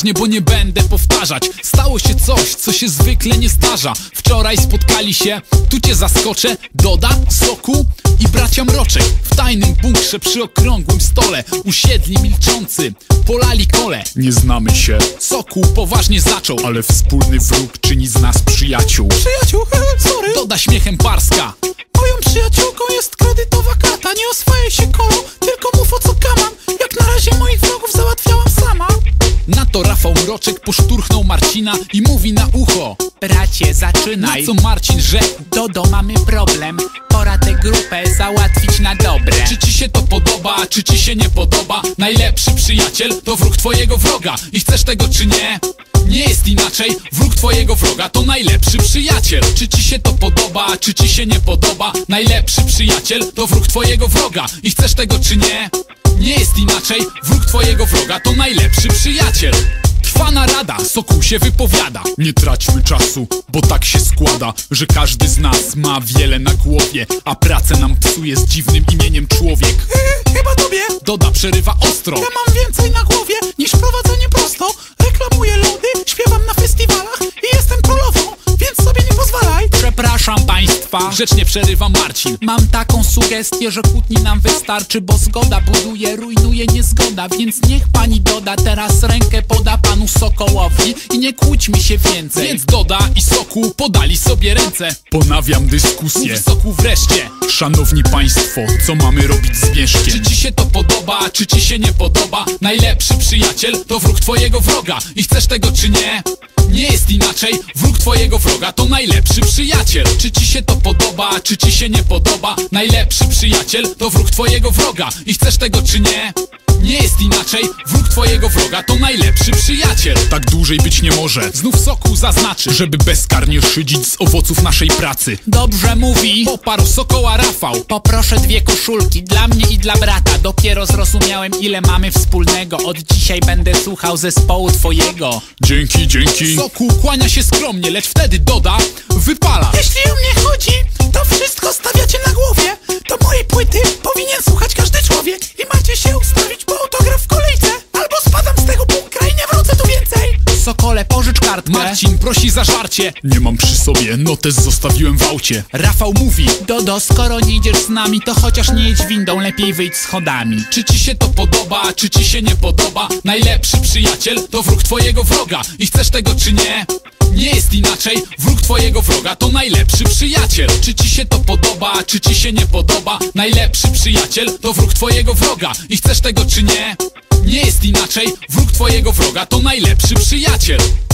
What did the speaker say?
poważnie, bo nie będę powtarzać. Stało się coś, co się zwykle nie zdarza. Wczoraj spotkali się, tu cię zaskoczę, Doda, Soku i bracia Mroczek. W tajnym bunkrze przy okrągłym stole usiedli milczący, polali kole. Nie znamy się, Soku poważnie zaczął, ale wspólny wróg czyni z nas przyjaciół. Przyjaciół, sorry. Doda śmiechem parska. Moją przyjaciółką jest kredytowa klata. Nie oswajaj się, kolo, tylko mów o co kaman. Jak na razie moich wrogów załatwiałam sama. Na to Rafał Mroczek poszturchnął Marcina i mówi na ucho: bracie, zaczynaj. Na co Marcin rzekł: Dodo, mamy problem. Pora tę grupę załatwić na dobre. czy ci się to podoba, czy ci się nie podoba? Najlepszy przyjaciel to wróg twojego wroga. I chcesz tego czy nie? Nie jest inaczej, wróg twojego wroga to najlepszy przyjaciel. Czy ci się to podoba, czy ci się nie podoba? Najlepszy przyjaciel to wróg twojego wroga. I chcesz tego czy nie? Nie jest inaczej, wróg twojego wroga to najlepszy przyjaciel. Trwa narada, Sokół się wypowiada. Nie traćmy czasu, bo tak się składa, że każdy z nas ma wiele na głowie, a pracę nam psuje z dziwnym imieniem człowiek. Chyba tobie. Doda przerywa ostro. Ja mam więcej na głowie niż prowadzenie prosto. Reklamuję lody, śpiewam na festiwalach i jestem królową, więc sobie nie pozwalaj. Przepraszam państwa, Grzecznie przerywa Marcin. mam taką sugestię, że kłótni nam wystarczy, bo zgoda buduje, rujnuje niezgoda. Więc niech pani Doda teraz rękę poda panu Sokołowi i nie kłóćmy się więcej. Więc Doda i Sokół podali sobie ręce. Ponawiam dyskusję. Mówi Sokół wreszcie: Szanowni państwo, co mamy robić z czy Mieszkiem? ci się to podoba, czy ci się nie podoba? Najlepszy przyjaciel to wróg twojego wroga. I chcesz tego czy nie? Nie jest inaczej, wróg twojego wroga to najlepszy przyjaciel. Czy ci się to podoba, czy ci się nie podoba? Najlepszy przyjaciel to wróg twojego wroga. I chcesz tego czy nie? Nie jest inaczej, wróg twojego wroga to najlepszy przyjaciel. Tak dłużej być nie może, Znów Sokół zaznaczy, żeby bezkarnie szydzić z owoców naszej pracy. Dobrze mówi. poparł Sokoła Rafał. Poproszę 2 koszulki dla mnie i dla brata. Dopiero zrozumiałem, ile mamy wspólnego. Od dzisiaj będę słuchał zespołu twojego. Dzięki, dzięki. Sokół kłania się skromnie, lecz wtedy Doda wypala: Jeśli o mnie chodzi, to wszystko stawiacie na głowie. To mojej płyty powinien słuchać każdy człowiek. I macie się ustawić po autograf w kolejce, albo spadam z tego bunkra i nie wrócę tu więcej. Sokole, pożycz kartkę. Marcin prosi za żarcie. Nie mam przy sobie, notes zostawiłem w aucie. Rafał mówi: Dodo, skoro nie idziesz z nami, to chociaż nie jedź windą, lepiej wyjdź schodami. czy ci się to podoba, czy ci się nie podoba? Najlepszy przyjaciel to wróg twojego wroga. I chcesz tego czy nie? Nie jest inaczej, wróg twojego wroga to najlepszy przyjaciel. Czy ci się to podoba, czy ci się nie podoba? Najlepszy przyjaciel to wróg twojego wroga. I chcesz tego czy nie? Nie jest inaczej, wróg twojego wroga to najlepszy przyjaciel.